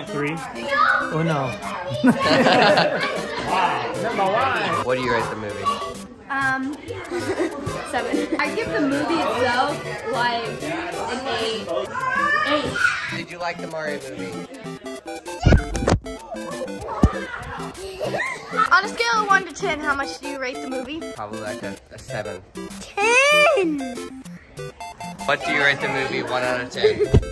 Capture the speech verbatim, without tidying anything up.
three. Oh no. Number one. What do you rate the movie? Um, seven. I give the movie itself like an eight. Eight. Did you like the Mario movie? On a scale of one to ten, how much do you rate the movie? Probably like a, a seven. Ten. What do you rate the movie? One out of ten.